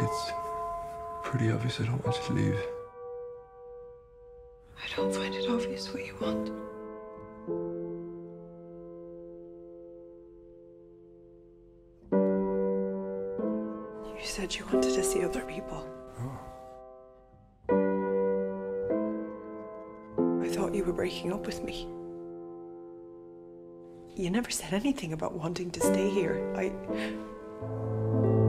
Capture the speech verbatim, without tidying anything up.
it's pretty obvious I don't want you to leave. I don't find it obvious what you want. You said you wanted to see other people. Oh. I thought you were breaking up with me. You never said anything about wanting to stay here. I...